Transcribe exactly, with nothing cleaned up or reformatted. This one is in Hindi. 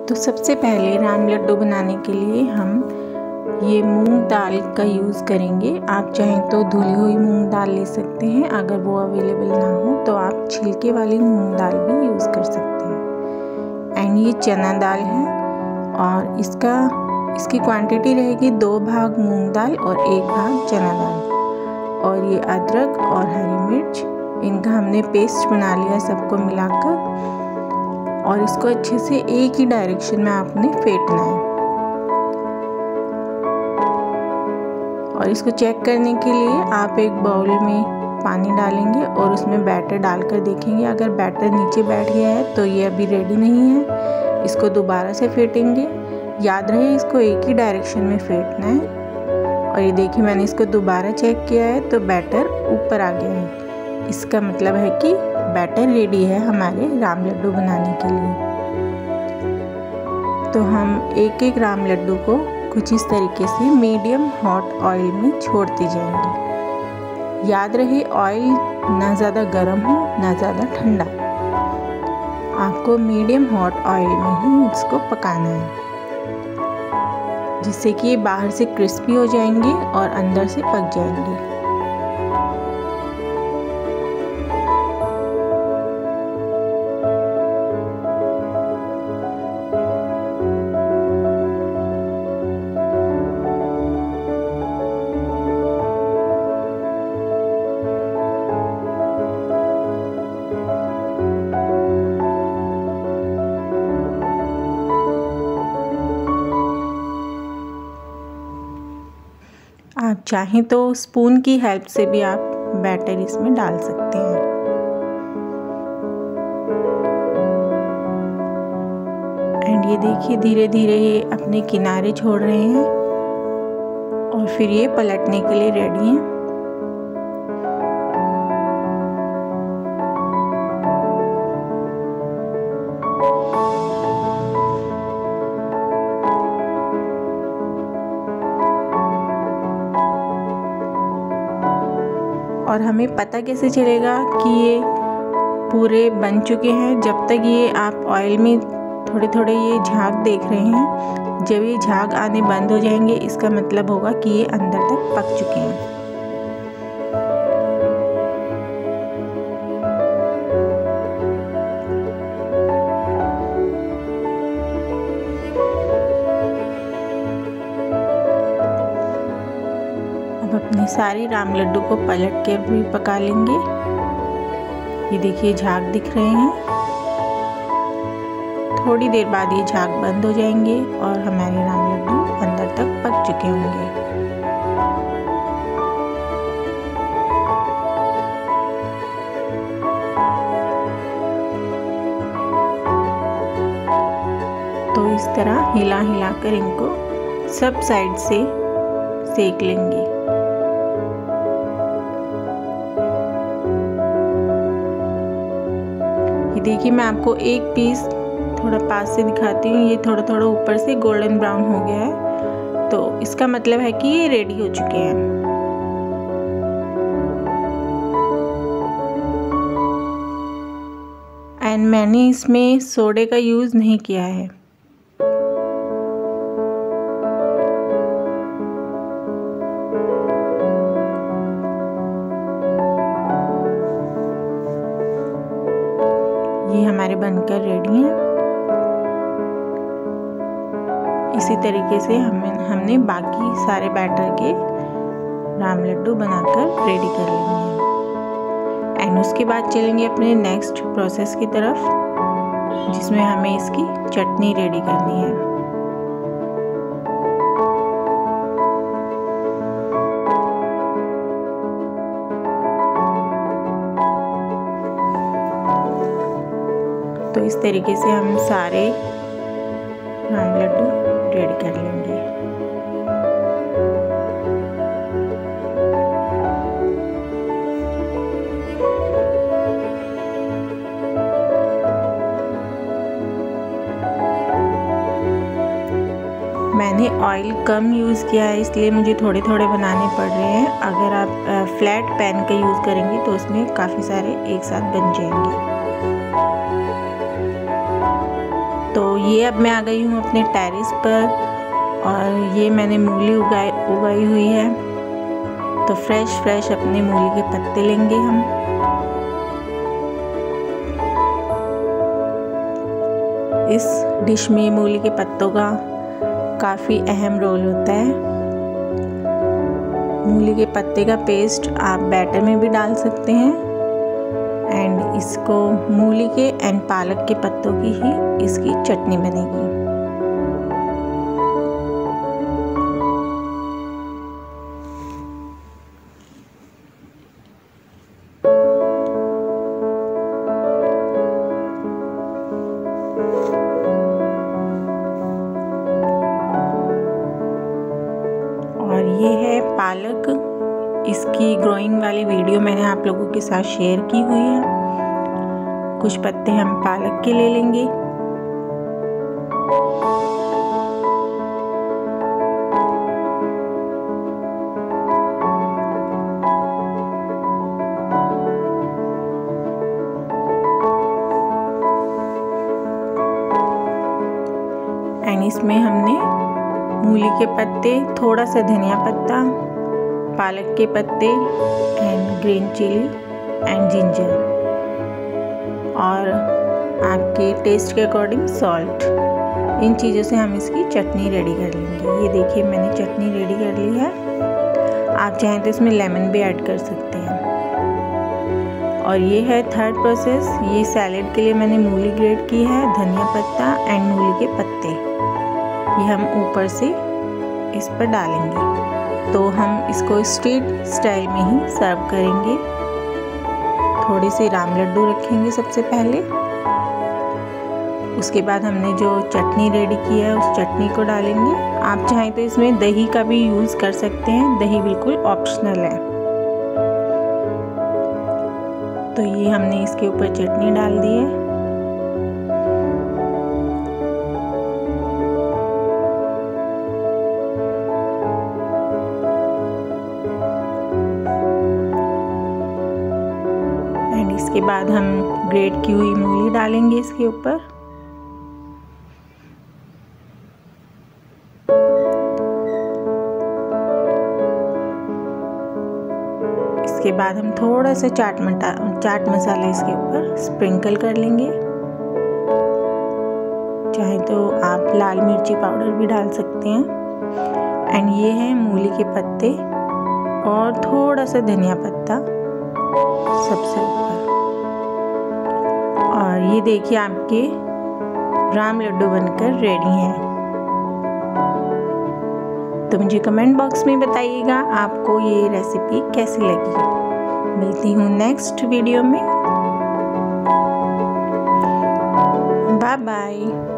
तो सबसे पहले राम लड्डू बनाने के लिए हम ये मूंग दाल का यूज़ करेंगे। आप चाहें तो धुली हुई मूंग दाल ले सकते हैं, अगर वो अवेलेबल ना हो तो आप छिलके वाली मूंग दाल भी यूज़ कर सकते हैं। एंड ये चना दाल है और इसका इसकी क्वांटिटी रहेगी दो भाग मूंग दाल और एक भाग चना दाल। और ये अदरक और हरी मिर्च, इनका हमने पेस्ट बना लिया सबको मिलाकर, और इसको अच्छे से एक ही डायरेक्शन में आपने फेंटना है। और इसको चेक करने के लिए आप एक बाउल में पानी डालेंगे और उसमें बैटर डालकर देखेंगे। अगर बैटर नीचे बैठ गया है तो ये अभी रेडी नहीं है। इसको दोबारा से फेंटेंगे। याद रहे इसको एक ही डायरेक्शन में फेंटना है। और ये देखिए मैंने इसको दोबारा चेक किया है तो बैटर ऊपर आ गया है। इसका मतलब है कि बैटर रेडी है हमारे राम लड्डू बनाने के लिए। तो हम एक एक राम लड्डू को कुछ इस तरीके से मीडियम हॉट ऑयल में छोड़ते जाएंगे। याद रहे ऑयल ना ज़्यादा गर्म हो ना ज़्यादा ठंडा, आपको मीडियम हॉट ऑयल में ही इसको पकाना है, जिससे कि ये बाहर से क्रिस्पी हो जाएंगे और अंदर से पक जाएंगे। आप चाहें तो स्पून की हेल्प से भी आप बैटर इसमें डाल सकते हैं। एंड ये देखिए धीरे धीरे ये अपने किनारे छोड़ रहे हैं और फिर ये पलटने के लिए रेडी हैं। और हमें पता कैसे चलेगा कि ये पूरे बन चुके हैं? जब तक ये आप ऑयल में थोड़े थोड़े ये झाग देख रहे हैं, जब ये झाग आने बंद हो जाएंगे इसका मतलब होगा कि ये अंदर तक पक चुके हैं। अपने सारे राम लड्डू को पलट के भी पका लेंगे। ये देखिए झाग दिख रहे हैं। थोड़ी देर बाद ये झाग बंद हो जाएंगे और हमारे राम लड्डू अंदर तक पक चुके होंगे। तो इस तरह हिला हिला कर इनको सब साइड से सेक लेंगे। देखिए मैं आपको एक पीस थोड़ा पास से दिखाती हूँ। ये थोड़ा थोड़ा ऊपर से गोल्डन ब्राउन हो गया है, तो इसका मतलब है कि ये रेडी हो चुके हैं। एंड मैंने इसमें सोडे का यूज़ नहीं किया है। ये हमारे बनकर रेडी हैं। इसी तरीके से हमें हमने बाकी सारे बैटर के राम लड्डू बनाकर रेडी कर लेंगे। एंड उसके बाद चलेंगे अपने नेक्स्ट प्रोसेस की तरफ, जिसमें हमें इसकी चटनी रेडी करनी है। तो इस तरीके से हम सारे राम लड्डू रेडी कर लेंगे। मैंने ऑयल कम यूज़ किया है, इसलिए मुझे थोड़े थोड़े बनाने पड़ रहे हैं। अगर आप फ्लैट पैन का यूज़ करेंगे तो उसमें काफ़ी सारे एक साथ बन जाएंगे। तो ये अब मैं आ गई हूँ अपने टेरेस पर और ये मैंने मूली उगाई उगाई हुई है। तो फ्रेश फ्रेश अपने मूली के पत्ते लेंगे हम। इस डिश में मूली के पत्तों का काफ़ी अहम रोल होता है। मूली के पत्ते का पेस्ट आप बैटर में भी डाल सकते हैं एंड इसको मूली के एंड पालक के पत्तों की ही इसकी चटनी बनेगी। और ये है पालक। इसकी ग्रोइंग वाली वीडियो मैंने आप लोगों के साथ शेयर की हुई है। कुछ पत्ते हम पालक के ले लेंगे। एंड इसमें हमने मूली के पत्ते, थोड़ा सा धनिया पत्ता, पालक के पत्ते and green chilli and ginger और आपके टेस्ट के अकॉर्डिंग सॉल्ट, इन चीज़ों से हम इसकी चटनी रेडी कर लेंगे। ये देखिए मैंने चटनी रेडी कर ली है। आप चाहें तो इसमें लेमन भी ऐड कर सकते हैं। और ये है थर्ड प्रोसेस। ये सैलेड के लिए मैंने मूली ग्रेट की है, धनिया पत्ता एंड मूली के पत्ते, ये हम ऊपर से इस पर डालेंगे। तो हम इसको स्ट्रीट स्टाइल में ही सर्व करेंगे। थोड़े से राम लड्डू रखेंगे सबसे पहले, उसके बाद हमने जो चटनी रेडी की है उस चटनी को डालेंगे। आप चाहें तो इसमें दही का भी यूज़ कर सकते हैं, दही बिल्कुल ऑप्शनल है। तो ये हमने इसके ऊपर चटनी डाल दी है। एंड इसके बाद हम ग्रेट की हुई मूली डालेंगे इसके ऊपर। इसके बाद हम थोड़ा सा चाट मटा चाट मसाला इसके ऊपर स्प्रिंकल कर लेंगे। चाहे तो आप लाल मिर्ची पाउडर भी डाल सकते हैं। एंड ये है मूली के पत्ते और थोड़ा सा धनिया पत्ता सबसे ऊपर। और ये देखिए आपके राम लड्डू बनकर रेडी हैं। तो मुझे कमेंट बॉक्स में बताइएगा आपको ये रेसिपी कैसी लगी। मिलती हूँ नेक्स्ट वीडियो में। Bye bye.